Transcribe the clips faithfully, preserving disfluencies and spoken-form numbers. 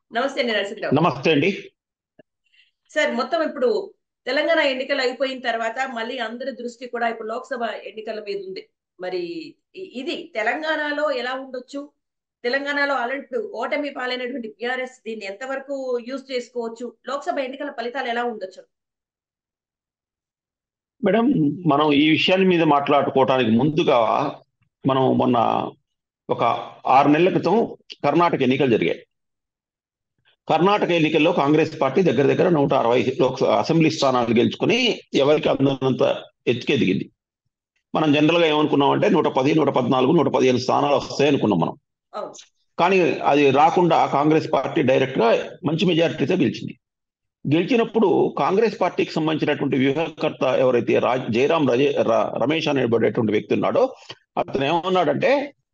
నమస్తే అండి నరసింహరావు. నమస్తే అండి. సార్ మొత్తం ఇప్పుడు తెలంగాణ ఎన్నికలు అయిపోయిన తర్వాత మళ్ళీ అందరి దృష్టి కూడా ఇప్పుడు లోక్సభ ఎన్నికల మీద ఉంది. మరి ఇ- ఇది తెలంగాణలో ఎలా ఉండొచ్చు? తెలంగాణలో ఆల్రెడీ ఇప్పుడు ఓటమి పాలైనటువంటి బిఆర్ఎస్ దీన్ని ఎంతవరకు యూజ్ చేసుకోవచ్చు? లోక్సభ ఎన్నికల ఫలితాలు ఎలా ఉండొచ్చు? మేడం, మనం ఈ విషయాన్ని మీద మాట్లాడుకోవడానికి ముందుగా మనం మొన్న ఒక ఆరు నెలల క్రితం కర్ణాటక ఎన్నికలు జరిగాయి. కర్ణాటక ఎన్నికల్లో కాంగ్రెస్ పార్టీ దగ్గర దగ్గర నూట అరవై లోక్ అసెంబ్లీ స్థానాలు గెలుచుకుని ఎవరికి అందనంత ఎత్తుకెదిగింది. మనం జనరల్ గా ఏమనుకున్నాం అంటే నూట పది నూట పద్నాలుగు నూట పదిహేను స్థానాలు వస్తాయి అనుకున్నాం మనం. అవును. కానీ అది రాకుండా కాంగ్రెస్ పార్టీ డైరెక్ట్ గా మంచి మెజారిటీతో గెలిచింది. గెలిచినప్పుడు కాంగ్రెస్ పార్టీకి సంబంధించినటువంటి వ్యూహకర్త ఎవరైతే రాజ్ జయరాం రజే ర- రమేష్ అనేటువంటి వ్యక్తి ఉన్నాడో అతను ఏమన్నాడంటే,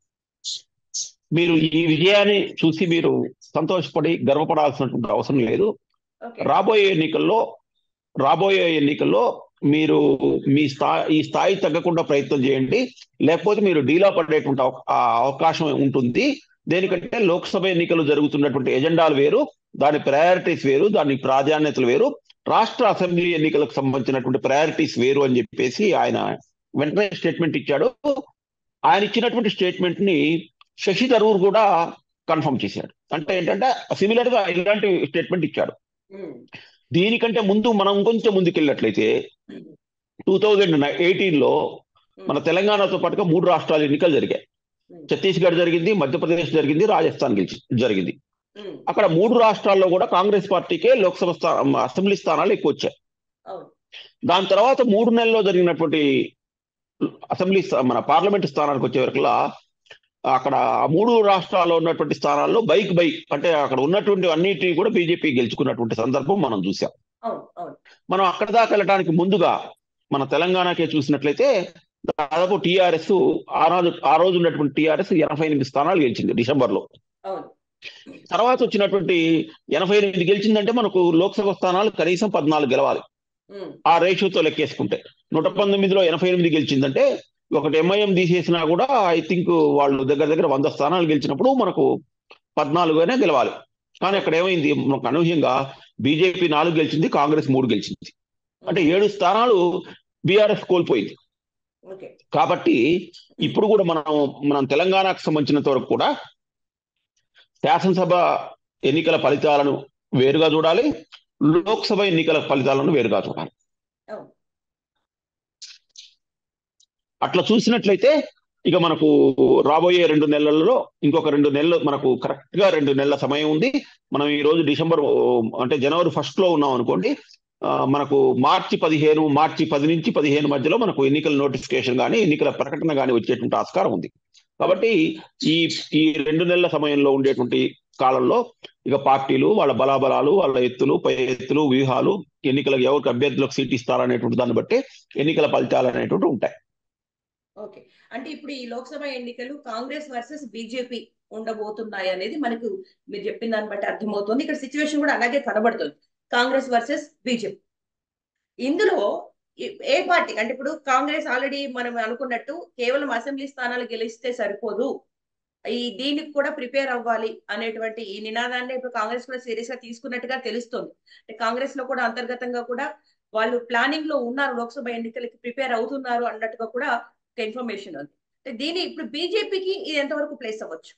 మీరు ఈ విజయాన్ని చూసి మీరు సంతోషపడి గర్వపడాల్సినటువంటి అవసరం లేదు. ఓకే. రాబోయే ఎన్నికల్లో రాబోయే ఎన్నికల్లో మీరు మీ స్థాయి ఈ స్థాయి తగ్గకుండా ప్రయత్నం చేయండి, లేకపోతే మీరు డీలా పడేటువంటి అవ- ఆ అవకాశం ఉంటుంది. దేనికంటే లోక్సభ ఎన్నికలు జరుగుతున్నటువంటి ఎజెండాలు వేరు, దాని ప్రయారిటీస్ వేరు, దాని ప్రాధాన్యతలు వేరు, రాష్ట్ర అసెంబ్లీ ఎన్నికలకు సంబంధించినటువంటి ప్రయారిటీస్ వేరు అని చెప్పేసి ఆయన వెంటనే స్టేట్మెంట్ ఇచ్చాడు. ఆయన ఇచ్చినటువంటి స్టేట్మెంట్ ని శశి థరూర్ కూడా కన్ఫర్మ్ చేశాడు. అంటే ఏంటంటే సిమిలర్ గా ఇలాంటి స్టేట్మెంట్ ఇచ్చాడు. ఉమ్, దీనికంటే ముందు మనం కొంచెం ముందుకెళ్ళినట్లయితే ఉమ్, టూ థౌజండ్ ఎయిటీన్ లో ఉమ్, మన తెలంగాణతో పాటుగా మూడు రాష్ట్రాల ఎన్నికలు జరిగాయి. ఉమ్, ఛత్తీస్గఢ్ జరిగింది, మధ్యప్రదేశ్ జరిగింది, రాజస్థాన్ గెలిచి జరిగింది. ఉమ్, అక్కడ మూడు రాష్ట్రాల్లో కూడా కాంగ్రెస్ పార్టీకే లోక్సభ స్థా అసెంబ్లీ స్థానాలు ఎక్కువ వచ్చాయి. అవును. దాని తర్వాత మూడు నెలల్లో జరిగినటువంటి అసెంబ్లీ స్థా- మన పార్లమెంట్ స్థానానికి వచ్చే వరకులా అక్కడ ఆ మూడు రాష్ట్రాల్లో ఉన్నటువంటి స్థానాల్లో బైక్ బైక్ అంటే అక్కడ ఉన్నటువంటి అన్నిటిని కూడా బీజేపీ గెలుచుకున్నటువంటి సందర్భం మనం చూసాం. అవును. అవును. మనం అక్కడ దాకా వెళ్ళడానికి ముందుగా మన తెలంగాణకే చూసినట్లయితే దాదాపు టీఆర్ఎస్ ఆ రోజు ఆ రోజు ఉన్నటువంటి టీఆర్ఎస్ ఎనభై ఎనిమిది స్థానాలు గెలిచింది డిసెంబర్ లో. అవును. తర్వాత వచ్చినటువంటి ఎనభై ఎనిమిది గెలిచిందంటే మనకు లోక్సభ స్థానాలు కనీసం పద్నాలుగు గెలవాలి ఉమ్, ఆ రేషియోతో లెక్కేసుకుంటే. నూట ఉమ్, పంతొమ్మిదిలో ఎనభై ఎనిమిది గెలిచిందంటే ఒకటి ఎంఐఎం తీసేసినా కూడా ఐ థింక్ వాళ్ళు దగ్గర దగ్గర వంద స్థానాలు గెలిచినప్పుడు మనకు పద్నాలుగునే గెలవాలి. కానీ అవును. అక్కడ ఏమైంది, మనకు అనూహ్యంగా బీజేపీ నాలుగు గెలిచింది, కాంగ్రెస్ మూడు గెలిచింది. అంటే ఉమ్, ఏడు స్థానాలు బీఆర్ఎస్ కోల్పోయింది. ఓకే. కాబట్టి ఇప్పుడు కూడా మనం మనం తెలంగాణకు సంబంధించినంత వరకు కూడా శాసనసభ ఎన్నికల ఫలితాలను వేరుగా చూడాలి, లోక్సభ ఎన్నికల ఫలితాలను వేరుగా చూడాలి. అవును. అట్లా చూసినట్లయితే ఇక మనకు రాబోయే రెండు నెలల్లో ఇంకొక రెండు నెలలు మనకు కరెక్ట్ గా రెండు నెలల సమయం ఉంది. మనం ఈ రోజు డిసెంబర్ అంటే జనవరి ఫస్ట్ లో ఉన్నాం అనుకోండి. ఆ, మనకు మార్చి పదిహేను మార్చి పది నుంచి పదిహేను మధ్యలో మనకు ఎన్నికల నోటిఫికేషన్ కానీ ఎన్నికల ప్రకటన కానీ వచ్చేటువంటి ఆస్కారం ఉంది. అవును. కాబట్టి ఈ ఈ రెండు నెలల సమయంలో ఉండేటువంటి కాలంలో ఇక పార్టీలు వాళ్ళ బలాబలాలు, వాళ్ళ ఎత్తులు, పై ఎత్తులు, వ్యూహాలు, ఎన్నికలకు ఎవరికి అభ్యర్థులకు సీట్ ఇస్తారనేటువంటి దాన్ని బట్టి ఎన్నికల ఫలితాలు అనేటువంటి ఉంటాయి. ఓకే. అంటే ఇప్పుడు ఈ లోక్సభ ఎన్నికలు కాంగ్రెస్ వర్సెస్ బీజేపీ ఉండబోతున్నాయి అనేది మనకు మీరు చెప్పిన దాన్ని బట్టి అర్థమవుతుంది. ఇక్కడ సిచ్యువేషన్ కూడా అలాగే కనబడుతుంది. Congress versus BJP. ఇందులో ఏ- ఏ పార్టీ అంటే ఇప్పుడు కాంగ్రెస్ ఆల్రెడీ మనం అనుకున్నట్టు కేవలం అసెంబ్లీ స్థానాలు గెలిస్తే సరిపోదు, ఈ దీనికి కూడా ప్రిపేర్ అవ్వాలి అనేటువంటి ఈ నినాదాన్ని ఇప్పుడు కాంగ్రెస్ కూడా సీరియస్ గా తీసుకున్నట్టుగా తెలుస్తుంది. అంటే కాంగ్రెస్ లో కూడా అంతర్గతంగా కూడా వాళ్ళు ప్లానింగ్ లో ఉన్నారు, లోక్సభ ఎన్నికలకి ప్రిపేర్ అవుతున్నారు అన్నట్టుగా కూడా ఒక ఇన్ఫర్మేషన్ ఉంది. అంటే దీని ఇప్పుడు బీజేపీకి ఇది ఎంతవరకు ప్లేస్ అవ్వచ్చు?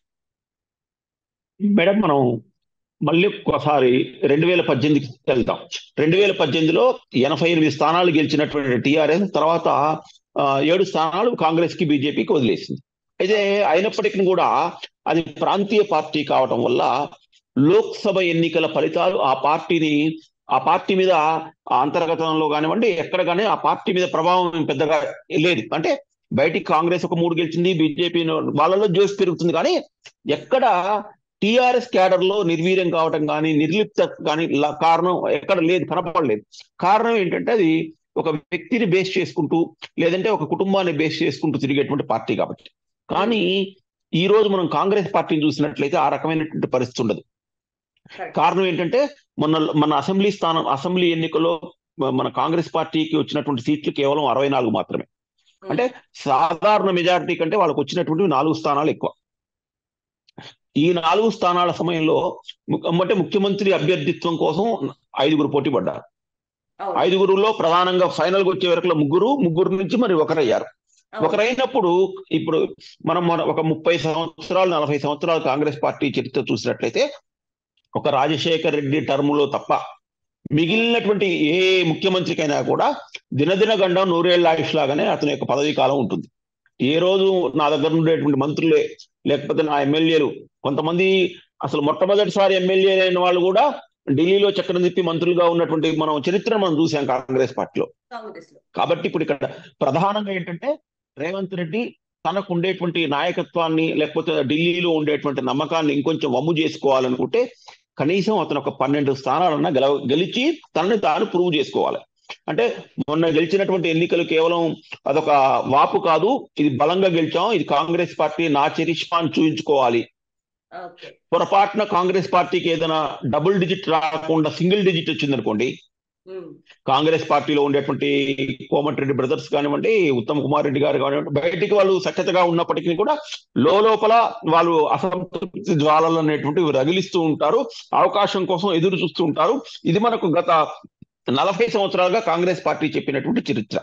మేడం, మనం మళ్ళీ ఒకసారి రెండు వేల పద్దెనిమిదికి వెళ్తాం. రెండు వేల పద్దెనిమిదిలో ఎనభై ఎనిమిది స్థానాలు గెలిచినటువంటి టీఆర్ఎస్ తర్వాత ఆ, ఏడు స్థానాలు కాంగ్రెస్ కి బీజేపీకి వదిలేసింది. అయితే అయినప్పటికీ కూడా అది ప్రాంతీయ పార్టీ కావటం వల్ల లోక్సభ ఎన్నికల ఫలితాలు ఆ పార్టీని ఆ పార్టీ మీద ఆ అంతర్గతంలో కానివ్వండి ఎక్కడ కానీ ఆ పార్టీ మీద ప్రభావం పెద్దగా లేదు. అంటే బయటికి కాంగ్రెస్ ఒక మూడు గెలిచింది, బీజేపీ వాళ్ళలో జోష్ పెరుగుతుంది, కానీ ఎక్కడ టిఆర్ఎస్ క్యాడర్ లో నిర్వీర్యం కావటం కానీ నిర్లిప్త కానీ లా- కారణం ఎక్కడ లేదు, కనపడలేదు. కారణం ఏంటంటే అది ఒక వ్యక్తిని బేస్ చేసుకుంటూ లేదంటే ఒక కుటుంబాన్ని బేస్ చేసుకుంటూ తిరిగేటువంటి పార్టీ కాబట్టి. ఉమ్, కానీ ఈ రోజు మనం కాంగ్రెస్ పార్టీని చూసినట్లయితే ఆ రకమైనటువంటి పరిస్థితి ఉండదు. కరెక్ట్. కారణం ఏంటంటే మొన్న మన అసెంబ్లీ స్థానం అసెంబ్లీ ఎన్నికల్లో మన కాంగ్రెస్ పార్టీకి వచ్చినటువంటి సీట్లు కేవలం అరవై నాలుగు మాత్రమే. ఉమ్, అంటే సాధారణ మెజారిటీ కంటే వాళ్ళకి వచ్చినటువంటి నాలుగు స్థానాలు ఎక్కువ. ఈ నాలుగు స్థానాల సమయంలో అంటే ముఖ్యమంత్రి అభ్యర్థిత్వం కోసం ఐదుగురు పోటీ పడ్డారు. ఐదుగురులో ప్రధానంగా ఫైనల్ గా వచ్చే వరకు ముగ్గురు ముగ్గురు నుంచి మరి ఒకరయ్యారు. ఒకరైనప్పుడు ఇప్పుడు మనం ఒక ముప్పై సంవత్సరాలు నలభై సంవత్సరాలు కాంగ్రెస్ పార్టీ చరిత్ర చూసినట్లయితే ఒక రాజశేఖర్ రెడ్డి టర్ములో తప్ప మిగిలినటువంటి ఏ ముఖ్యమంత్రికైనా కూడా దినదిన గండం నూరేళ్ల ఆయుష్ లాగానే అతని యొక్క పదవీ కాలం ఉంటుంది. ఏ రోజు నా దగ్గర ఉండేటువంటి మంత్రులే లేకపోతే నా ఎమ్మెల్యేలు కొంతమంది అసలు మొట్టమొదటిసారి ఎమ్మెల్యే అయిన వాళ్ళు కూడా ఢిల్లీలో చక్రం తిప్పి మంత్రులుగా ఉన్నటువంటి మనం చరిత్ర మనం చూసాం కాంగ్రెస్ పార్టీలో. కాబట్టి ఇప్పుడు ఇక్కడ ప్రధానంగా ఏంటంటే రేవంత్ రెడ్డి తనకు ఉండేటువంటి నాయకత్వాన్ని లేకపోతే ఢిల్లీలో ఉండేటువంటి నమ్మకాన్ని ఇంకొంచెం వమ్ము చేసుకోవాలనుకుంటే కనీసం అతను ఒక పన్నెండు స్థానాలన్నా గెల గెలిచి తనని తాను ప్రూవ్ చేసుకోవాలి. అంటే మొన్న గెలిచినటువంటి ఎన్నికలు కేవలం అదొక వాపు కాదు, ఇది బలంగా గెలిచాం, ఇది కాంగ్రెస్ పార్టీ నా చరిష్మాను చూపించుకోవాలి. పొరపాటున కాంగ్రెస్ పార్టీకి ఏదైనా డబుల్ డిజిట్ రాకుండా సింగిల్ డిజిట్ వచ్చిందనుకోండి, కాంగ్రెస్ పార్టీలో ఉండేటువంటి కోమటిరెడ్డి బ్రదర్స్ కానివ్వండి, ఉత్తమ్ కుమార్ రెడ్డి గారు కానివ్వండి, బయటికి వాళ్ళు సఖ్యతగా ఉన్నప్పటికీ కూడా లోపల వాళ్ళు అసంతృప్తి జ్వాలలు అనేటువంటివి రగిలిస్తూ ఉంటారు, అవకాశం కోసం ఎదురు చూస్తూ ఉంటారు. ఇది మనకు గత నలభై సంవత్సరాలుగా కాంగ్రెస్ పార్టీ చెప్పినటువంటి చరిత్ర.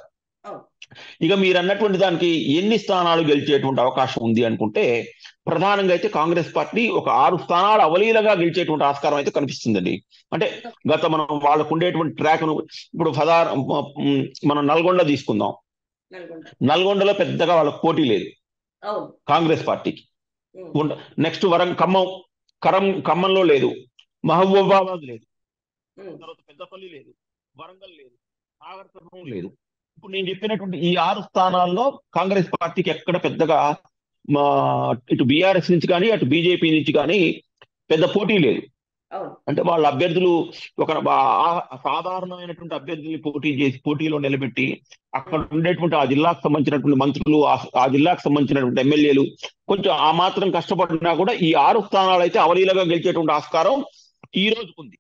ఇక మీరు అన్నటువంటి దానికి ఎన్ని స్థానాలు గెలిచేటువంటి అవకాశం ఉంది అనుకుంటే ప్రధానంగా అయితే కాంగ్రెస్ పార్టీ ఒక ఆరు స్థానాలు అవలీలగా గెలిచేటువంటి ఆస్కారం అయితే కనిపిస్తుందండి. అంటే గత మనం వాళ్ళకు ఉండేటువంటి ట్రాక్ ను ఇప్పుడు పదహారు మనం నల్గొండ తీసుకుందాం, నల్గొండలో పెద్దగా వాళ్ళకు పోటీ లేదు కాంగ్రెస్ పార్టీకి. నెక్స్ట్ వరం ఖమ్మం కరం ఖమ్మంలో లేదు, మహబూబాబాద్ లేదు, తర్వాత పెద్దపల్లి లేదు, వరంగల్ లేదు, నాగర్కర్నూలు లేదు. ఇప్పుడు నేను చెప్పినటువంటి ఈ ఆరు స్థానాల్లో కాంగ్రెస్ పార్టీకి ఎక్కడ పెద్దగా మా ఇటు బీఆర్ఎస్ నుంచి కానీ అటు బీజేపీ నుంచి కానీ పెద్ద పోటీ లేదు. అంటే వాళ్ళ అభ్యర్థులు ఒక సాధారణమైనటువంటి అభ్యర్థుల్ని పోటీ చేసి పోటీలో నిలబెట్టి అక్కడ ఉండేటువంటి ఆ జిల్లాకు సంబంధించినటువంటి మంత్రులు ఆ జిల్లాకు సంబంధించినటువంటి ఎమ్మెల్యేలు కొంచెం ఆ మాత్రం కష్టపడినా కూడా ఈ ఆరు స్థానాలు అయితే అవలీలగా గెలిచేటువంటి ఆస్కారం ఈ రోజుకుంది.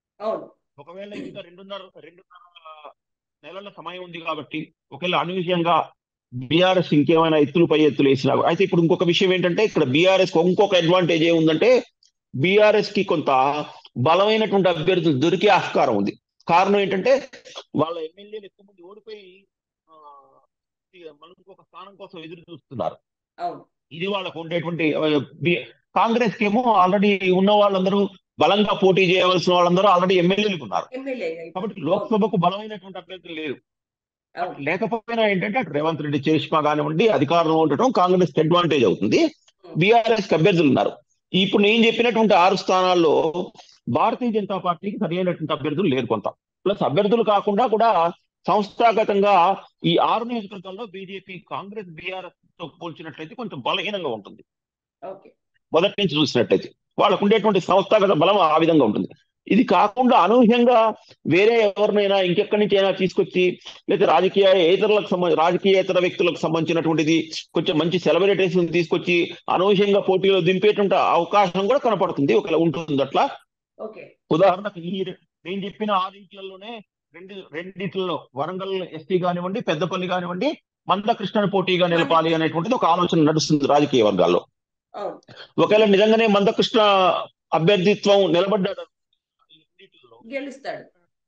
ఒకవేళ ఇంకా రెండున్నర రెండున్నర నెలల సమయం ఉంది కాబట్టి ఒకవేళ అనూహ్యంగా బీఆర్ఎస్ ఇంకేమైనా ఎత్తులు పై ఎత్తులు వేసినా అయితే ఇప్పుడు ఇంకొక విషయం ఏంటంటే ఇక్కడ బీఆర్ఎస్ ఇంకొక అడ్వాంటేజ్ ఏముందంటే బీఆర్ఎస్ కి కొంత బలమైనటువంటి అభ్యర్థులు దొరికే ఆస్కారం ఉంది. కారణం ఏంటంటే వాళ్ళ ఎమ్మెల్యేలు ఎక్కువ మంది ఓడిపోయి మనకు ఒక స్థానం కోసం ఎదురు చూస్తున్నారు. ఇది వాళ్ళకు ఉండేటువంటి కాంగ్రెస్ కి ఏమో ఆల్రెడీ ఉన్న వాళ్ళందరూ బలంగా పోటీ చేయవలసిన వాళ్ళందరూ ఆల్రెడీ ఎమ్మెల్యేలు ఉన్నారు. కాబట్టి లోక్సభకు బలమైనటువంటి అభ్యర్థులు లేరు. లేకపోయినా ఏంటంటే అటు రేవంత్ రెడ్డి చరిష్మా కానివ్వండి అధికారంలో ఉండటం కాంగ్రెస్ కి అడ్వాంటేజ్ అవుతుంది. బీఆర్ఎస్ కి అభ్యర్థులు ఉన్నారు. ఇప్పుడు నేను చెప్పినటువంటి ఆరు స్థానాల్లో భారతీయ జనతా పార్టీకి సరైనటువంటి అభ్యర్థులు లేరు కొంత. ప్లస్ అభ్యర్థులు కాకుండా కూడా సంస్థాగతంగా ఈ ఆరు నియోజకవర్గాల్లో బీజేపీ కాంగ్రెస్ బీఆర్ఎస్ తో పోల్చినట్లయితే కొంచెం బలహీనంగా ఉంటుంది. మొదటి నుంచి చూసినట్లయితే వాళ్ళకు ఉండేటువంటి సంస్థాగత బలం ఆ విధంగా ఉంటుంది. ఇది కాకుండా అనూహ్యంగా వేరే ఎవరినైనా ఇంకెక్కడి నుంచి అయినా తీసుకొచ్చి లేదా రాజకీయ ఏతరులకు సంబంధించి రాజకీయేతర వ్యక్తులకు సంబంధించినటువంటిది కొంచెం మంచి సెలబ్రిటీస్ తీసుకొచ్చి అనూహ్యంగా పోటీలో దింపేటువంటి అవకాశం కూడా కనపడుతుంది, ఒకవేళ ఉంటుంది అట్లా. ఉదాహరణకు ఈ నేను చెప్పిన ఆరింట్లలోనే రెండు రెండింటిలో వరంగల్ ఎస్టీ కానివ్వండి పెద్దపల్లి కానివ్వండి మందకృష్ణను పోటీగా నిలపాలి అనేటువంటిది ఒక ఆలోచన నడుస్తుంది రాజకీయ వర్గాల్లో. ఒకవేళ నిజంగానే మందకృష్ణ అభ్యర్థిత్వం నిలబడ్డాడు గెలుస్తాడు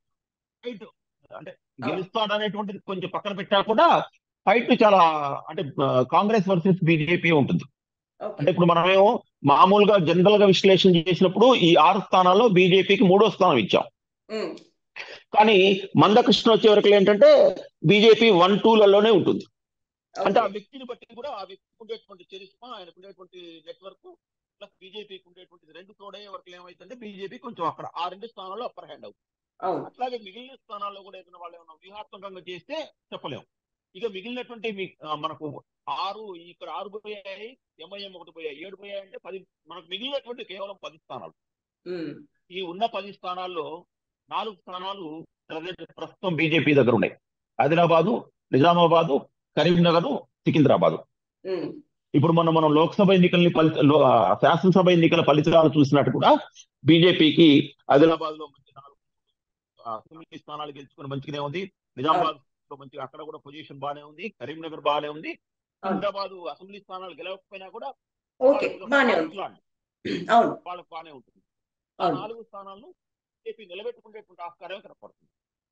అంటే గెలుస్తాడు అనేటువంటిది కొంచెం పక్కన పెట్టా కూడా ఫైట్ చాలా అంటే కాంగ్రెస్ వర్సెస్ బీజేపీ ఉంటుంది. అంటే ఇప్పుడు మనమేమో మామూలుగా జనరల్ గా విశ్లేషణ చేసినప్పుడు ఈ ఆరు స్థానాల్లో బీజేపీకి మూడో స్థానం ఇచ్చాం. కానీ మందకృష్ణ వచ్చే వరకు ఏంటంటే బీజేపీ వన్ టూలలోనే ఉంటుంది. అంటే ఆ వ్యక్తిని బట్టి కూడా ఆ వ్యక్తికి ఉండేటువంటి చరిష్మా ఆయనకు ఉండేటువంటి నెట్వర్క్ ప్లస్ బీజేపీకి ఉండేటువంటి రెండు తోడయ్యే వరకు ఏమైతుందంటే బీజేపీ కొంచెం అక్కడ ఆ రెండు స్థానాల్లో అప్పర్ హ్యాండ్ అవుతుంది. అట్లాగే మిగిలిన స్థానాల్లో కూడా ఏదైనా వాళ్ళు ఏమైనా వ్యూహాత్మకంగా చేస్తే చెప్పలేము. ఇక మిగిలినటువంటి మనకు ఆరు ఇక్కడ ఆరు పోయాయి, ఎంఐఎం ఒకటి పోయాయి, ఏడు పోయాయి అంటే పది మనకు మిగిలినటువంటి కేవలం పది స్థానాలు. ఈ ఉన్న పది స్థానాల్లో నాలుగు స్థానాలు ప్రస్తుతం బీజేపీ దగ్గర ఉన్నాయి. ఆదిలాబాదు, నిజామాబాదు, కరీంనగర్, సికింద్రాబాదు. ఇప్పుడు మనం మనం లోక్సభ ఎన్నికల్ని ఫలిత శాసనసభ ఎన్నికల ఫలితాలు చూసినట్టు కూడా బీజేపీకి ఆదిలాబాద్ లో మంచి నాలుగు తొమ్మిది స్థానాలు గెలుచుకుని మంచిగానే ఉంది. నిజామాబాద్ లో మంచిగా అక్కడ కూడా పొజిషన్ బాగానే ఉంది. కరీంనగర్ బాగానే ఉంది. సికింద్రాబాద్ అసెంబ్లీ స్థానాలు గెలవకపోయినా కూడా అవును వాళ్ళకు బాగానే ఉంటుంది. ఆ అవును నాలుగు స్థానాలను బీజేపీ నిలబెట్టుకునేటువంటి ఆస్కారమే కనపడుతుంది.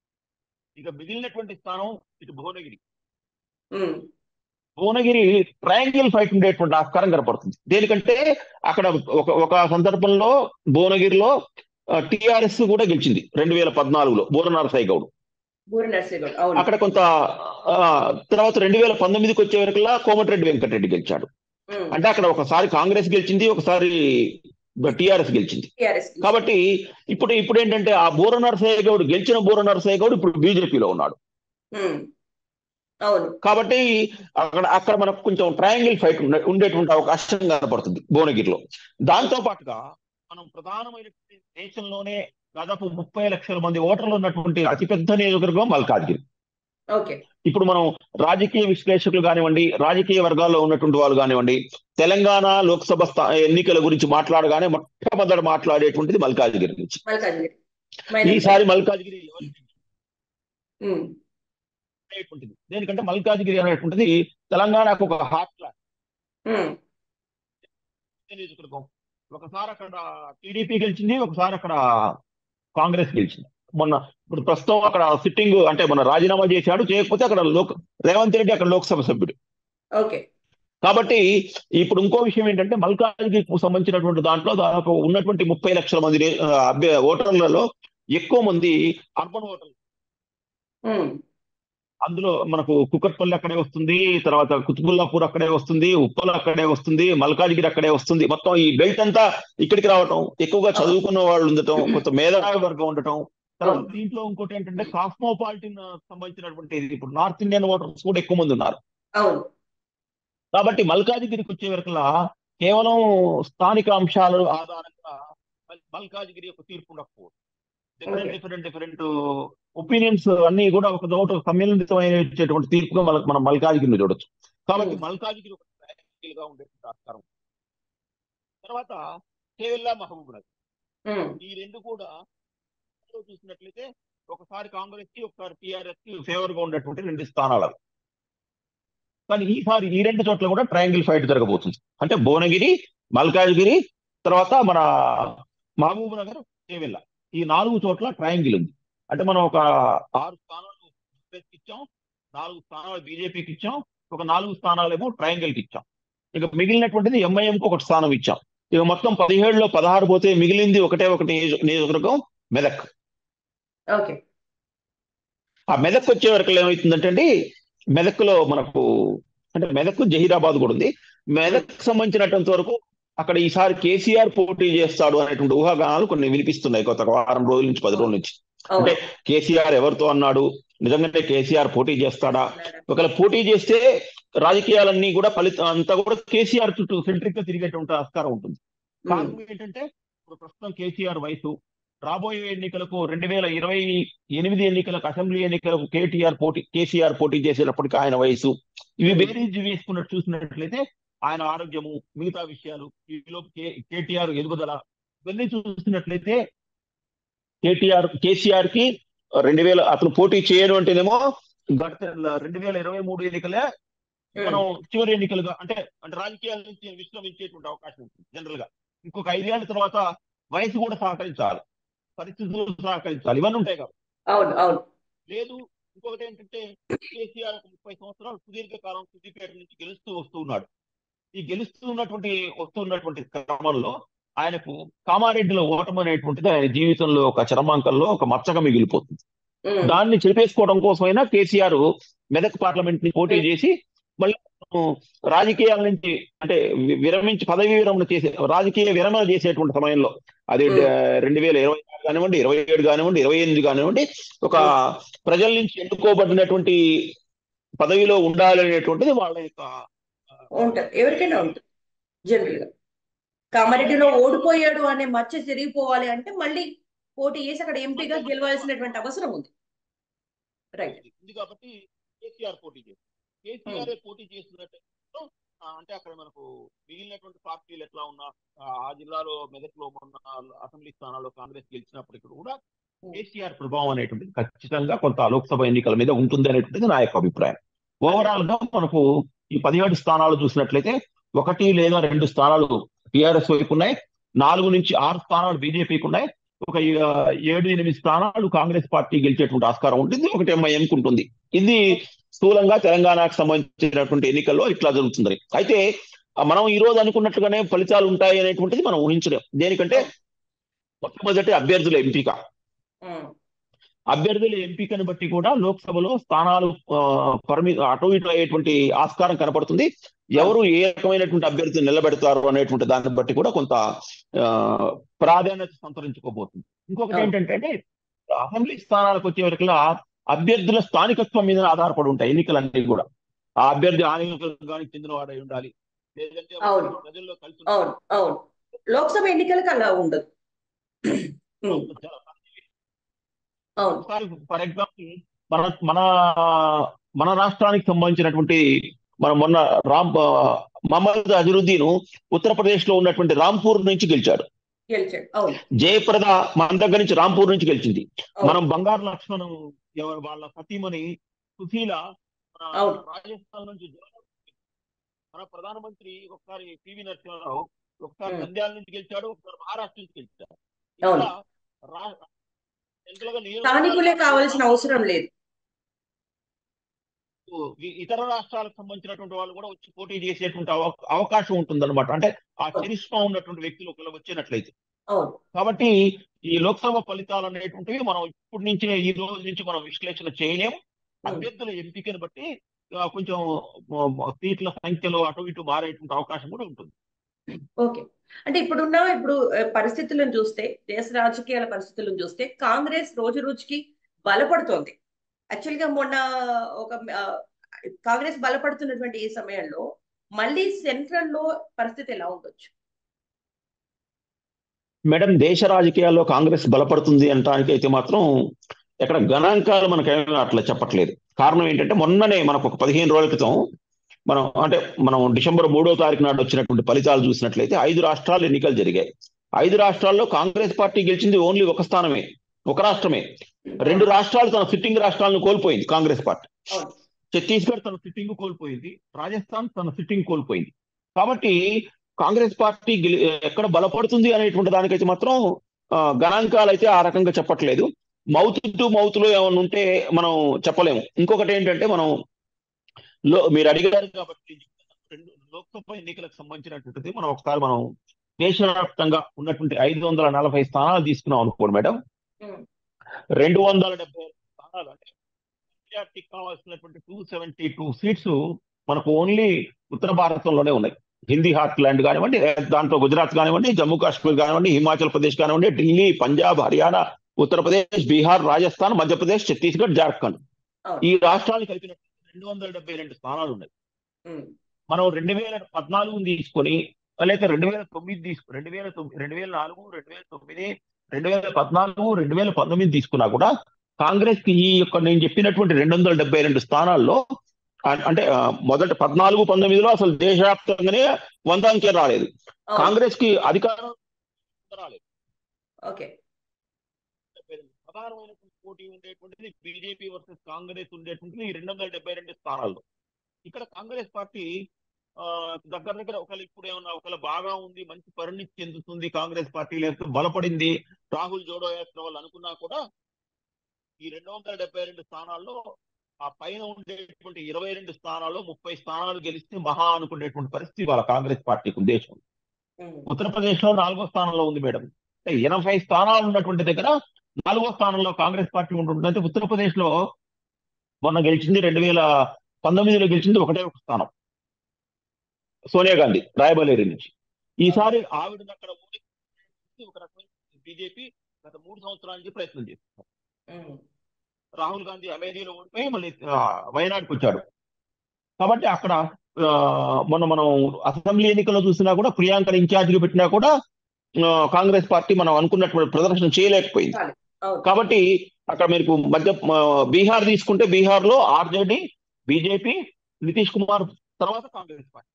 ఇక మిగిలినటువంటి స్థానం ఇటు Bhuvanagiri. Um, Bhuvanagiri triangle fight ఉండేటువంటి ఆస్కారం కనపడుతుంది. దేనికంటే అక్కడ ఒక ఒక సందర్భంలో భువనగిరిలో టిఆర్ఎస్ కూడా గెలిచింది రెండు వేల పద్నాలుగులో బూర నరసయ్య గౌడ్. బూరి నర్సయ్య గౌడ్ అవును. అక్కడ కొంత ఆ, తర్వాత రెండు వేల పంతొమ్మిదికి వచ్చే వరకులా కోమటిరెడ్డి వెంకటరెడ్డి గెలిచాడు. ఉమ్, అంటే అక్కడ ఒకసారి కాంగ్రెస్ గెలిచింది, ఒకసారి టిఆర్ఎస్ గెలిచింది. టిఆర్ఎస్ కాబట్టి ఇప్పుడు ఇప్పుడు ఏంటంటే ఆ బూర నరసయ్య గౌడ్ గెలిచిన బూర నరసయ్య గౌడ్ ఇప్పుడు బీజేపీలో ఉన్నాడు. ఉమ్, అవును కాబట్టి అక్కడ అక్కడ మనకు కొంచెం ట్రయాంగిల్ ఫైట్ ఉండే ఉండేటువంటి అవకాశం కనపడుతుంది భువనగిరిలో. దాంతో పాటుగా మనం ప్రధానమైనటువంటి దేశంలోనే దాదాపు ముప్పై లక్షల మంది ఓటర్లు ఉన్నటువంటి అతిపెద్ద నియోజకవర్గం మల్కాజ్గిరి. ఓకే ఇప్పుడు మనం రాజకీయ విశ్లేషకులు కానివ్వండి, రాజకీయ వర్గాల్లో ఉన్నటువంటి వాళ్ళు కానివ్వండి, తెలంగాణ లోక్సభ స్థా- ఎన్నికల గురించి మాట్లాడగానే మొట్టమొదట మాట్లాడేటువంటిది మల్కాజ్గిరి నుంచి. మల్కాజ్గిరి మైనస్ ఈసారి మల్కాజ్గిరి ఎవరికి ఉమ్, అనేటువంటిది. దేనికంటే మల్కాజ్గిరి అనేటువంటిది తెలంగాణకు ఒక హార్ట్ లాంటి ఉమ్, నియోజకవర్గం. ఒకసారి అక్కడ టీడీపీ గెలిచింది, ఒకసారి అక్కడ కాంగ్రెస్ గెలిచింది. మొన్న ఇప్పుడు ప్రస్తుతం అక్కడ సిట్టింగ్ అంటే మన రాజీనామా చేశాడు, చేయకపోతే అక్కడ లోక్ రేవంత్ రెడ్డి అక్కడ లోక్సభ సభ్యుడు. ఓకే కాబట్టి ఇప్పుడు ఇంకో విషయం ఏంటంటే మల్కాజ్గిరికి సంబంధించినటువంటి దాంట్లో దాదాపు ఉన్నటువంటి ముప్పై లక్షల మంది రే- ఆ, అభ్య- ఓటర్లలో ఎక్కువ మంది అర్బన్ ఓటర్లు. ఉమ్, అందులో మనకు కుకట్పల్లి అక్కడే వస్తుంది, తర్వాత కుతుబుల్లాపూర్ అక్కడే వస్తుంది, ఉప్పల్ అక్కడే వస్తుంది, మల్కాజ్గిరి అక్కడే వస్తుంది. మొత్తం ఈ బెల్ట్ అంతా ఇక్కడికి రావటం, ఎక్కువగా చదువుకున్న వాళ్ళు ఉండటం, కొంత మేధావి వర్గం ఉండటం. తర్వాత అవును దీంట్లో ఇంకోటి ఏంటంటే కాస్మోపాలిటన్ సంబంధించినటువంటి ఇప్పుడు నార్త్ ఇండియన్ ఓటర్స్ కూడా ఎక్కువ మంది ఉన్నారు. అవును కాబట్టి మల్కాజ్గిరికి వచ్చే వరకులా కేవలం స్థానిక అంశాల ఆధారంగా మల్- మల్కాజ్గిరి యొక్క తీర్పు ఉండకపోవచ్చు. Different okay different different opinions అన్ని కూడా ఒక చోట సమ్మిళితమైనటువంటి తీర్పుగా మనకు మనం మల్కాజ్గిరిని చూడొచ్చు. కాబట్టి ఉమ్, మల్కాజ్గిరి ఒక triangle గా ఉండేటువంటి ఆస్కారం. తర్వాత కేవల్లా మహబూబ్ నగర్, ఉమ్, ఈ రెండు కూడా చూసినట్లయితే ఒకసారి కాంగ్రెస్ కి ఒకసారి టిఆర్ఎస్ కి ఫేవర్ గా ఉన్నటువంటి రెండు స్థానాలు. కానీ ఈసారి ఈ రెండు చోట్ల కూడా ట్రయాంగిల్ ఫైట్ జరగబోతుంది. అంటే భువనగిరి, మల్కాజ్గిరి, తర్వాత మన మహబూబ్ నగర్, చేవెళ్ళ, ఈ నాలుగు చోట్ల ట్రయాంగిల్ ఉంది. అంటే మనం ఒక ఆరు స్థానాలు కాంగ్రెస్ కి ఇచ్చాం, నాలుగు స్థానాలు బీజేపీకి ఇచ్చాం, ఒక నాలుగు స్థానాలేమో ట్రయాంగిల్ కి ఇచ్చాం. ఇక మిగిలినటువంటిది ఎంఐఎంకి ఒకటి స్థానం ఇచ్చాం. ఇక మొత్తం పదిహేడులో పదహారు పోతే మిగిలింది ఒకటే ఒకటి నియోజ- నియోజకవర్గం మెదక్. ఓకే ఆ మెదక్ వచ్చే వరకు ఏమవుతుందంటే అండి, మెదక్లో మనకు అంటే మెదక్ జహీరాబాద్ కూడా ఉంది. మెదక్ సంబంధించినటువంటి వరకు అక్కడ ఈసారి కేసీఆర్ పోటీ చేస్తాడు అనేటువంటి ఊహాగానాలు కొన్ని వినిపిస్తున్నాయి గత వారం రోజుల నుంచి పది రోజుల నుంచి. అంటే అవును కేసీఆర్ ఎవరితో అన్నాడు, నిజంగానే కేసీఆర్ పోటీ చేస్తాడా? ఒకవేళ పోటీ చేస్తే రాజకీయాలన్నీ కూడా ఫలితం అంతా కూడా కేసీఆర్ చుట్టూ సెంట్రిక్ గా తిరిగేటువంటి ఆస్కారం ఉంటుంది. ఉమ్, కారణం ఏంటంటే ఇప్పుడు ప్రస్తుతం కేసీఆర్ వయసు, రాబోయే ఎన్నికలకు రెండు వేల ఇరవై ఎనిమిది ఎన్నికలకు అసెంబ్లీ ఎన్నికలకు కేటీఆర్ పోటీ కేసీఆర్ పోటీ చేసేటప్పటికి ఆయన వయసు, ఇవి ఉమ్, బేరీజ్ వేసుకున్నట్టు చూసినట్లయితే ఆయన ఆరోగ్యము, మిగతా విషయాలు, ఈలోపు కే కేటీఆర్ ఎదుగుదల, ఇవన్నీ చూసినట్లయితే కేటీఆర్ కేసీఆర్ కి రెండు వేల అతను పోటీ చేయను అంటేనేమో గత రెండు వేల ఇరవై మూడు ఎన్నికలే మనం ఉమ్, చివరి ఎన్నికలుగా అంటే అంటే రాజకీయాల నుంచి విశ్రమించేటువంటి అవకాశం ఉంటుంది జనరల్ గా. ఇంకొక ఐదేళ్ల తర్వాత వయసు కూడా సహకరించాలి, పరిస్థితులు సహకరించాలి, ఇవన్నీ ఉంటాయి కాబట్టి. అవును అవును లేదు ఇంకొకటి ఏంటంటే కేసీఆర్ ఒక ముప్పై సంవత్సరాలు సుదీర్ఘకాలం సిద్దిపేట నుంచి గెలుస్తూ వస్తూ ఉన్నాడు. ఈ గెలుస్తున్నటువంటి వస్తున్నటువంటి క్రమంలో ఆయనకు కామారెడ్డిలో ఓటమి అనేటువంటిది ఆయన జీవితంలో ఒక చరమాంకంలో ఒక మచ్చగా మిగిలిపోతుంది. ఉమ్, దాన్ని చెరిపేసుకోవడం కోసమైనా కేసీఆర్ మెదక్ పార్లమెంట్ ని పోటీ చేసి మళ్ళీ రాజకీయాల నుంచి అంటే వి- విరమించి పదవి విరమణ చేసే రాజకీయ విరమణ చేసేటువంటి సమయంలో అది ఉమ్, రెండు వేల ఇరవై ఆరు కానివ్వండి, ఇరవై ఏడు కానివ్వండి, ఇరవై ఎనిమిది కానివ్వండి, ఒక ఉమ్, ప్రజల నుంచి ఎన్నుకోబడినటువంటి పదవిలో ఉండాలనేటువంటిది వాళ్ళ యొక్క ఆ, ఉంటది ఎవరికైనా ఉంటుంది జనరల్ గా. కామారెడ్డిలో ఓడిపోయాడు అనే మచ్చ తిరిగిపోవాలి అంటే మళ్ళీ పోటీ చేసి అక్కడ ఎంపీగా గెలవాల్సినటువంటి అవసరం ఉంది. రైట్ ఉంది ఉంది కాబట్టి కేసీఆర్ పోటీ చేస్తారు. కేసీఆర్ పోటీ చేస్తున్నట్టు అంటే అక్కడ మనకు మిగిలినటువంటి పార్టీలు ఎట్లా ఉన్నా ఆ ఆ జిల్లాలో మెదక్లో మొన్న అసెంబ్లీ స్థానాల్లో కాంగ్రెస్ గెలిచినప్పటికీ కూడా కేసీఆర్ ప్రభావం అనేటువంటిది ఖచ్చితంగా కొంత లోక్సభ ఎన్నికల మీద ఉంటుంది అనేటువంటిది నా యొక్క అభిప్రాయం. ఓవరాల్ గా మనకు ఈ పదిహేడు స్థానాలు చూసినట్లయితే ఒకటి లేదా రెండు స్థానాలు టిఆర్ఎస్ వైపు ఉన్నాయి, నాలుగు నుంచి ఆరు స్థానాలు బీజేపీకి ఉన్నాయి. ఒక ఆ, ఏడు ఎనిమిది స్థానాలు కాంగ్రెస్ పార్టీ గెలిచేటువంటి ఆస్కారం ఉంటుంది, ఒకటి ఎంఐఎంకి ఉంటుంది. ఇది స్థూలంగా తెలంగాణకు సంబంధించినటువంటి ఎన్నికల్లో ఇట్లా జరుగుతుంది. అయితే ఆ, మనం ఈ రోజు అనుకున్నట్టుగానే ఫలితాలు ఉంటాయి అనేటువంటిది మనం ఊహించలేం. దేనికంటే మొట్టమొదటి అభ్యర్థుల ఎంపిక, ఉమ్, అభ్యర్థుల ఎంపికను బట్టి కూడా లోక్సభలో స్థానాలు ఆ, పరిమి అటు ఇటు అయ్యేటువంటి ఆస్కారం కనపడుతుంది. ఎవరు ఏ రకమైనటువంటి అభ్యర్థులు నిలబెడతారు అనేటువంటి దాన్ని బట్టి కూడా కొంత ఆ, ప్రాధాన్యత సంతరించుకోబోతుంది. ఇంకొకటి అవును. ఏంటంటే అసెంబ్లీ స్థానాలకు వచ్చే వరకులా అభ్యర్థుల స్థానికత్వం మీద ఆధారపడి ఉంటాయి ఎన్నికలన్నీ కూడా. ఆ అభ్యర్థి ఆ నియోజకవర్గానికి చెందిన వాడై ఉండాలి, లేదంటే అవును. వాడు ప్రజల్లో కలిసి అవును. అవును. లోక్సభ ఎన్నికలకు అలా ఉండదు. ఉమ్, ఉండాలి. అవును. ఒకసారి ఫర్ ఎగ్జాంపుల్ మన మన మన రాష్ట్రానికి సంబంధించినటువంటి మన మొన్న రామ్ ఆ, మహమ్మద్ అజరుద్దీన్ ఉత్తరప్రదేశ్ లో ఉన్నటువంటి రాంపూర్ నుంచి గెలిచాడు. గెలిచాడు. అవును. జయప్రద మన దగ్గర నుంచి రాంపూర్ నుంచి గెలిచింది. అవును. మనం బంగారు లక్ష్మణ్ ఎవరు వాళ్ళ సతీమణి సుశీల మన అవును. రాజస్థాన్ నుంచి గెలిచాడు. మన ప్రధానమంత్రి ఒకసారి పివి నరసింహారావు ఒకసారి ఉమ్, నంద్యాల నుంచి గెలిచాడు, ఒకసారి మహారాష్ట్ర నుంచి గెలిచాడు. అవును. ఇట్లా రా జనరల్ గా నియోజకవర్గాలు స్థానికులే కాబట్టి కావాల్సిన రాష్ట్రాలు అవసరం లేదు. ఈ ఇతర రాష్ట్రాలకు సంబంధించినటువంటి వాళ్ళు కూడా వచ్చి పోటీ చేసేటువంటి అవ- అవకాశం ఉంటుందన్నమాట. అంటే ఆ అవును. చరిష్మా ఉన్నటువంటి వ్యక్తులు ఒకళ్ళు వచ్చినట్లయితే. అవును. కాబట్టి ఈ లోక్సభ ఫలితాలు అనేటువంటివి మనం ఇప్పటి నుంచి ఈ రోజు నుంచి మనం విశ్లేషణ చేయలేము. ఉమ్, అభ్యర్థుల ఎంపికను బట్టి ఆ, కొంచెం ఆ, సీట్ల సంఖ్యలో అటు ఇటు మారేటువంటి అవకాశం కూడా ఉంటుంది. ఓకే. అంటే ఇప్పుడున్న ఇప్పుడు ఆ, పరిస్థితులను చూస్తే, దేశ రాజకీయాల పరిస్థితులను చూస్తే కాంగ్రెస్ రోజు రోజుకి బలపడుతోంది. యాక్చువల్ గా మొన్న ఒక ఆ, కాంగ్రెస్ బలపడుతున్నటువంటి ఈ సమయంలో మళ్ళీ సెంట్రల్ లో పరిస్థితి ఎలా ఉండొచ్చు? మేడం, దేశ రాజకీయాల్లో కాంగ్రెస్ బలపడుతుంది అనడానికి అయితే మాత్రం ఎక్కడ గణాంకాలు మనకేమీ అట్లా చెప్పట్లేదు. కారణం ఏంటంటే మొన్ననే మనకు ఒక పదిహేను రోజుల క్రితం మనం అంటే మనం డిసెంబర్ మూడో తారీఖు నాడు వచ్చినటువంటి ఫలితాలు చూసినట్లయితే ఐదు రాష్ట్రాలు ఎన్నికలు జరిగాయి. ఐదు రాష్ట్రాల్లో కాంగ్రెస్ పార్టీ గెలిచింది ఓన్లీ ఒక స్థానమే, ఒక రాష్ట్రమే. రెండు అవును. రాష్ట్రాలు తన సిట్టింగ్ రాష్ట్రాలను కోల్పోయింది కాంగ్రెస్ పార్టీ. అవును. ఛత్తీస్గఢ్ తన సిట్టింగ్ కోల్పోయింది, రాజస్థాన్ తన సిట్టింగ్ కోల్పోయింది. కాబట్టి కాంగ్రెస్ పార్టీ గెలి- ఎక్కడ బలపడుతుంది అనేటువంటి దానికైతే మాత్రం ఆ, గణాంకాలు అయితే ఆ రకంగా చెప్పట్లేదు. మౌత్ టు మౌత్ లో ఏమైనా ఉంటే మనం చెప్పలేము. ఇంకొకటి ఏంటంటే మనం లో మీరు అడిగారు కాబట్టి రెండు లోక్సభ ఎన్నికలకు సంబంధించినటువంటిది మనం ఒకసారి మనం దేశవ్యాప్తంగా ఉన్నటువంటి ఐదు వందల నలభై స్థానాలు తీసుకున్నాం అనుకోండి మేడం. ఉమ్, రెండు వందల డెబ్బై స్థానాలు అంటే మెజార్టీకి కావాల్సినటువంటి టూ సెవెంటీ టూ సీట్స్ మనకు ఓన్లీ ఉత్తర భారతంలోనే ఉన్నాయి. హిందీ హార్ట్ ల్యాండ్ కానివ్వండి, దాంట్లో గుజరాత్ కానివ్వండి, జమ్మూ కాశ్మీర్ కానివ్వండి, హిమాచల్ ప్రదేశ్ కానివ్వండి, ఢిల్లీ, పంజాబ్, హర్యానా, ఉత్తరప్రదేశ్, బీహార్, రాజస్థాన్, మధ్యప్రదేశ్, ఛత్తీస్గఢ్, జార్ఖండ్ అవును. ఈ రాష్ట్రాలు కలిపిన రెండు వందల డెబ్బై రెండు స్థానాలు ఉన్నాయి. ఉమ్, మనం రెండు వేల పద్నాలుగు తీసుకొని లేకపోతే రెండు వేల తొమ్మిది తీసుకు రెండు వేల తొమ్మిది రెండు వేల నాలుగు రెండు వేల తొమ్మిది రెండు వేల పద్నాలుగు రెండు వేల పంతొమ్మిది తీసుకున్నా కూడా కాంగ్రెస్ కి ఈ యొక్క నేను చెప్పినటువంటి రెండు వందల డెబ్బై రెండు స్థానాల్లో అ- అంటే ఆ, మొదట పద్నాలుగు పంతొమ్మిదిలో అసలు దేశవ్యాప్తంగానే వంద అంకె రాలేదు. అవును. కాంగ్రెస్ కి అధికారం రాలేదు. ఓకే. ప్రధానమైనటువంటి పోటీ ఉండేటువంటిది బీజేపీ వర్సెస్ కాంగ్రెస్ ఉండేటువంటిది ఈ రెండు వందల డెబ్బై రెండు స్థానాల్లో. ఇక్కడ కాంగ్రెస్ పార్టీ ఆ, దగ్గర దగ్గర ఒకవేళ ఇప్పుడు ఏమన్నా ఒకవేళ బాగా ఉంది, మంచి పరిణితి చెందుతుంది కాంగ్రెస్ పార్టీ, లేకపోతే బలపడింది రాహుల్ జోడో యాత్ర వాళ్ళు అనుకున్నా కూడా ఈ రెండు వందల డెబ్బై రెండు స్థానాల్లో ఆ పైన ఉండేటువంటి ఇరవై రెండు స్థానాల్లో ముప్పై స్థానాలు గెలిస్తే మహా అనుకునేటువంటి పరిస్థితి వాళ్ళ కాంగ్రెస్ పార్టీకి ఉద్దేశం. ఉమ్, ఉత్తరప్రదేశ్ లో నాలుగో స్థానంలో ఉంది మేడం. అంటే ఎనభై స్థానాలు ఉన్నటువంటి దగ్గర నాలుగో స్థానంలో కాంగ్రెస్ పార్టీ ఉంటుంది. అంటే ఉత్తరప్రదేశ్ లో మొన్న గెలిచింది రెండు వేల పంతొమ్మిదిలో గెలిచింది ఒకటే ఒక స్థానం, సోనియా గాంధీ రాయబరేలీ నుంచి. ఈసారి ఆవిడని అక్కడ ఓడించి ఒక రకమైన బీజేపీ గత మూడు సంవత్సరాల నుంచి ప్రయత్నం చేస్తున్నారు. ఉమ్, రాహుల్ గాంధీ అమేథీలో ఓడిపోయి మళ్ళీ ఆ, వయనాడుకి వచ్చాడు. కాబట్టి అక్కడ ఆ, మొన్న మనం అసెంబ్లీ ఎన్నికల్లో చూసినా కూడా ప్రియాంకని ఇన్ఛార్జిగా పెట్టినా కూడా ఆ, కాంగ్రెస్ పార్టీ మనం అనుకున్నటువంటి ప్రదర్శన చేయలేకపోయింది. చాలు. అవును. కాబట్టి అక్కడ మీకు మధ్య ఆ, బీహార్ తీసుకుంటే బీహార్ లో ఆర్జేడీ, బీజేపీ, నితీష్ కుమార్ తర్వాత కాంగ్రెస్ పార్టీ.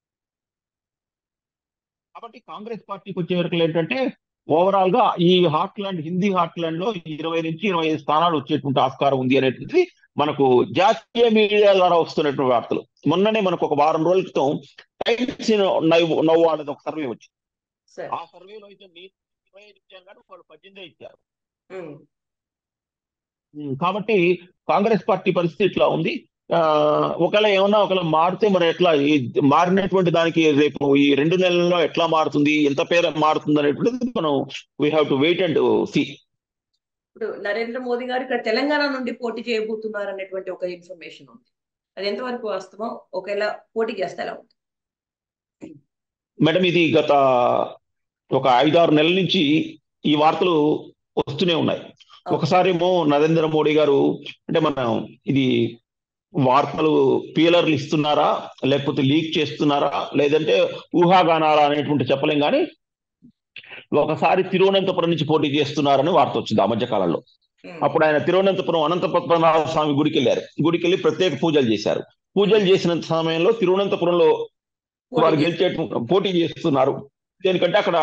కాబట్టి కాంగ్రెస్ పార్టీకి వచ్చే వరకు ఏంటంటే ఓవరాల్ గా ఈ heartland Hindi heartland లో ఇరవై నుంచి ఇరవై ఐదు స్థానాలు వచ్చేటువంటి ఆస్కారం ఉంది అనేటువంటిది మనకు జాతీయ మీడియా ద్వారా వస్తున్నటువంటి వార్తలు. మొన్ననే మనకు ఒక వారం రోజుల క్రితం టైమ్స్ నవ్ నవ్ అనేది ఒక సర్వే వచ్చింది. సార్ ఆ సర్వేలో అయితే నేను ఇరవై ఐదు ఇచ్చాను కానీ వాళ్ళు పద్దెనిమిది ఇచ్చారు. ఉమ్. ఉమ్, కాబట్టి కాంగ్రెస్ పార్టీ పరిస్థితి ఇట్లా ఉంది. ఆ ఒకవేళ ఏమన్నా ఒకవేళ మారితే మరి ఎట్లా ఈ మారినటువంటి దానికి రేపు ఈ రెండు నెలల్లో ఎట్లా మారుతుంది, ఎంత పేరు మారుతుంది అనేటువంటిది మనం we have to wait and see. ఇప్పుడు నరేంద్ర మోదీ గారు ఇక్కడ తెలంగాణ నుండి పోటీ చేయబోతున్నారు అనేటువంటి ఒక ఇన్ఫర్మేషన్ ఉంది. అది ఎంతవరకు వాస్తవం? ఒకవేళ పోటీ చేస్తే ఎలా ఉంటుంది? మేడం ఇది గత ఒక ఐదారు నెలల నుంచి ఈ వార్తలు వస్తూనే ఉన్నాయి. అవును. ఒకసారి ఏమో నరేంద్ర మోడీ గారు అంటే మనం ఇది వార్తలు పీలర్లు ఇస్తున్నారా లేకపోతే లీక్ చేస్తున్నారా లేదంటే ఊహాగానాలా అనేటువంటి చెప్పలేం కానీ ఒకసారి తిరువనంతపురం నుంచి పోటీ చేస్తున్నారని వార్త వచ్చింది ఆ మధ్య కాలంలో. ఉమ్. అప్పుడు ఆయన తిరువనంతపురం అనంత పద్మనాభ స్వామి గుడికి వెళ్ళారు. గుడికి వెళ్ళి ప్రత్యేక పూజలు చేశారు. పూజలు చేసిన సమయంలో తిరువనంతపురంలో పోటీ వారు చేసి గెలిచే పోటీ చేస్తున్నారు. దేనికంటే అక్కడ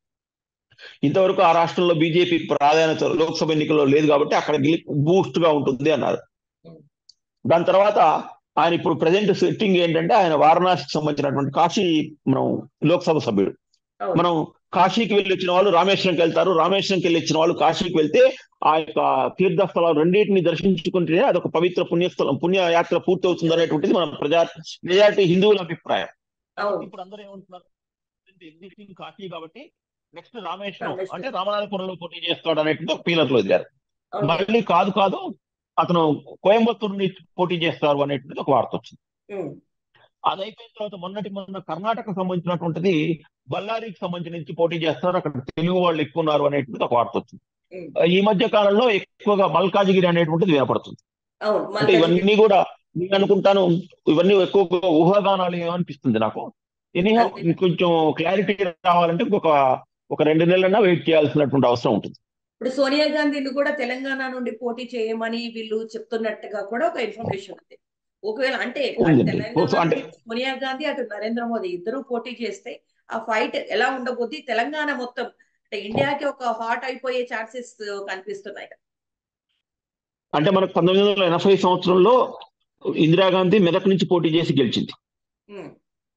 ఇంతవరకు ఆ రాష్ట్రంలో బీజేపీ ప్రాధాన్యత లోక్సభ ఎన్నికల్లో లేదు కాబట్టి అక్కడ బూస్ట్ గా ఉంటుంది అన్నారు. ఉమ్. దాని తర్వాత ఆయన ఇప్పుడు ప్రజెంట్ సెట్టింగ్ ఏంటంటే ఆయన వారణాసికి సంబంధించినటువంటి కాశీ మనం లోక్సభ సభ్యుడు. అవును. మనం కాశీకి వెళ్ళి వచ్చిన వాళ్ళు రామేశ్వరంకి వెళ్తారు. రామేశ్వరంకి వెళ్ళి వచ్చిన వాళ్ళు కాశీకి వెళ్తే ఆ యొక్క తీర్థస్థలాలు రెండింటిని దర్శించుకుంటే అదొక పవిత్ర పుణ్యస్థలం పుణ్యయాత్ర పూర్తవుతుంది అనేటువంటిది మన ప్రజా మెజారిటీ హిందువుల అభిప్రాయం. అవును. ఇప్పుడు అందరూ ఏమంటున్నారు, ఎగ్జిస్టింగ్ కాశీ కాబట్టి నెక్స్ట్ రామేశ్వరం రామేశ్వరం. అంటే రామనాథపురంలో పోటీ చేస్తాడు అనేటువంటి ఒక పీలర్లు వదిలారు. ఓకే. మళ్ళీ కాదు కాదు అతను కోయంబత్తూరు నుంచి పోటీ చేస్తారు అనేటువంటిది ఒక వార్త వచ్చింది. ఉమ్. అది అయిపోయిన తర్వాత మొన్నటి మొన్న కర్ణాటక సంబంధించినటువంటిది బళ్ళారికి సంబంధించి నుంచి పోటీ చేస్తారు, అక్కడ తెలుగు వాళ్ళు ఎక్కువ ఉన్నారు అనేటువంటిది ఒక వార్త వచ్చింది. ఉమ్. ఈ మధ్య కాలంలో ఎక్కువగా మల్కాజిగిరి అనేటువంటిది వినపడుతుంది. అవును. అంటే మల్కాజిగిరి. ఇవన్నీ కూడా నేను అనుకుంటాను ఇవన్నీ ఎక్కువగా ఊహాగానాలు ఏమనిపిస్తుంది నాకు. ఎనీహౌ అంతే. కొంచెం క్లారిటీ రావాలంటే ఇంకొక ఒక రెండు నెలలన్నా వెయిట్ చేయాల్సినటువంటి అవసరం ఉంటుంది. ఇప్పుడు సోనియా గాంధీని కూడా తెలంగాణ నుండి పోటీ చేయమని వీళ్ళు చెప్తున్నట్టుగా కూడా ఒక ఇన్ఫర్మేషన్ ఉంది. ఒకవేళ అంటే అటు ఉందండి. తెలంగాణ అంటే నుంచి సోనియా గాంధీ అటు నరేంద్ర మోదీ ఇద్దరు పోటీ చేస్తే ఆ ఫైట్ ఎలా ఉండబోద్ది? తెలంగాణ మొత్తం అంటే ఇండియాకి ఒక హాట్ అయిపోయే ఛాన్సెస్ కనిపిస్తున్నాయి కదా. అంటే మనకు పంతొమ్మిది వందల ఎనభై సంవత్సరంలో ఇందిరాగాంధీ మెదక్ నుంచి పోటీ చేసి గెలిచింది. ఉమ్.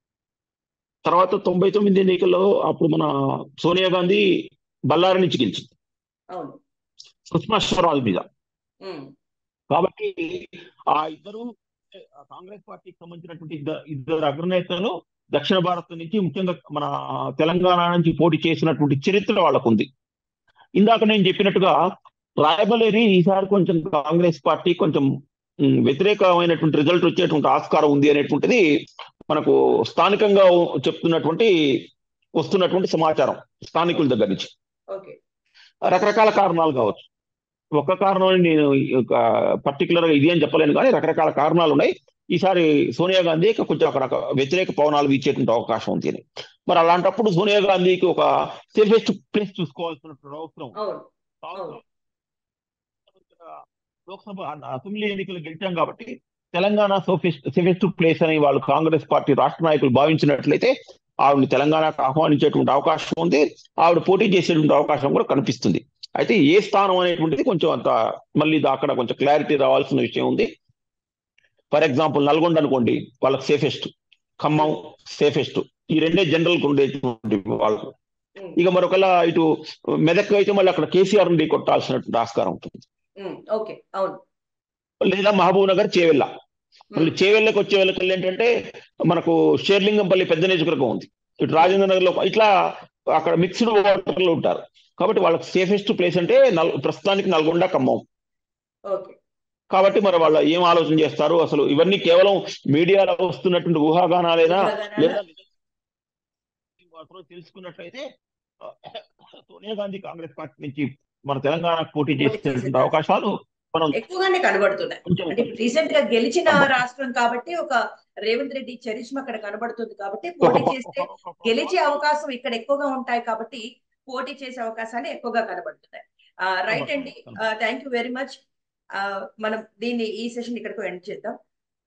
తర్వాత తొంభై తొమ్మిది ఎన్నికల్లో అప్పుడు మన సోనియా గాంధీ బళ్ళారి నుంచి గెలిచింది అవును. సుష్మా స్వరాజ్ మీద. ఉమ్. కాబట్టి ఆ ఇద్దరు ఆ కాంగ్రెస్ పార్టీకి సంబంధించినటువంటి ఇద్దరు ఇద్దరు అగ్రనేతలు దక్షిణ భారత్ నుంచి ముఖ్యంగా మన తెలంగాణ నుంచి పోటీ చేసినటువంటి చరిత్ర వాళ్ళకు ఉంది. ఇందాక నేను చెప్పినట్టుగా రాయబరేలీ ఈసారి కొంచెం కాంగ్రెస్ పార్టీ కొంచెం ఉమ్, వ్యతిరేకమైనటువంటి రిజల్ట్ వచ్చేటువంటి ఆస్కారం ఉంది అనేటువంటిది మనకు స్థానికంగా చెప్తున్నటువంటి వస్తున్నటువంటి సమాచారం స్థానికుల దగ్గర నుంచి. ఓకే. రకరకాల కారణాలు కావచ్చు. ఒక్క కారణం నేను పర్టికులర్ గా ఇది అని చెప్పలేను కానీ రకరకాల కారణాలు ఉన్నాయి. ఈసారి సోనియా గాంధీ కొంచెం అక్కడ వ్యతిరేక పవనాలు వీచేటువంటి అవకాశం ఉంది అని. మరి అలాంటప్పుడు సోనియా గాంధీకి ఒక సేఫెస్ట్ ప్లేస్ చూసుకోవాల్సినటువంటి అవసరం అవును. అవును. అవసరం లోక్సభ అసెంబ్లీ ఎన్నికలు గెలిచాం కాబట్టి తెలంగాణ సేఫెస్ట్ సేఫెస్ట్ ప్లేస్ అని వాళ్ళు కాంగ్రెస్ పార్టీ రాష్ట్ర నాయకులు భావించినట్లయితే ఆవిడని తెలంగాణకు ఆహ్వానించేటువంటి అవకాశం ఉంది. ఆవిడ పోటీ చేసేటువంటి అవకాశం కూడా కనిపిస్తుంది. అయితే ఏ స్థానం అనేటువంటిది కొంచెం అంత మళ్ళీ అక్కడ కొంచెం క్లారిటీ రావాల్సిన విషయం ఉంది. ఫర్ ఎగ్జాంపుల్ నల్గొండ అనుకోండి, వాళ్ళకి సేఫెస్ట్, ఖమ్మం సేఫెస్ట్, ఈ రెండే జనరల్ ఉండేటువంటి వాళ్ళకు. ఉమ్. ఇక మరొకలా ఇటు మెదక్ అయితే మళ్ళీ అక్కడ కేసీఆర్ నుండి కొట్టాల్సినటువంటి ఆస్కారం ఉంటుంది. ఉమ్. ఓకే. అవును. లేదా మహబూబ్ నగర్ చేవెళ్ళ. మళ్ళీ ఉమ్. చేవెళ్ళకి వచ్చే వెళ్ళకి ఏంటంటే మనకు షేర్లింగంపల్లి పెద్ద నియోజకవర్గం ఉంది, ఇటు రాజేంద్ర నగర్ లో ఇట్లా అక్కడ మిక్స్డ్ వాటర్లు ఉంటారు. కాబట్టి వాళ్ళకి సేఫెస్ట్ ప్లేస్ అంటే నల్ ప్రస్తుతానికి నల్గొండ, ఖమ్మం. ఓకే. కాబట్టి మరి వాళ్ళు ఏం ఆలోచన చేస్తారు అసలు ఇవన్నీ కేవలం మీడియాలో వస్తున్నటువంటి ఊహాగానాలేనా ఊహాగానాలా? లేదా తెలుసుకున్నట్లయితే ఆ, సోనియా గాంధీ కాంగ్రెస్ పార్టీ నుంచి మన తెలంగాణకు పోటీ పోటీ చేసే చేసేటువంటి అవకాశాలు మనం ఎక్కువగానే కనబడుతున్నాయి. కొంచెం అంటే రీసెంట్ గా గెలిచిన రాష్ట్రం కాబట్టి ఒక రేవంత్ రెడ్డి చరిష్మా అక్కడ కనబడుతుంది కాబట్టి ఒక పోటీ ప- చేస్తే ఒక- ఒక- ఒక గెలిచే పాజిటివ్ అవకాశం ఇక్కడ ఎక్కువగా ఉంటాయి కాబట్టి పోటీ చేసే అవకాశాలు ఎక్కువగా కనబడుతున్నాయి. రైట్ అండి. కనబడుతుంది. Thank you very much. మనం దీన్ని ఈ సెషన్ ఇక్కడికి ఎండ్ చేద్దాం.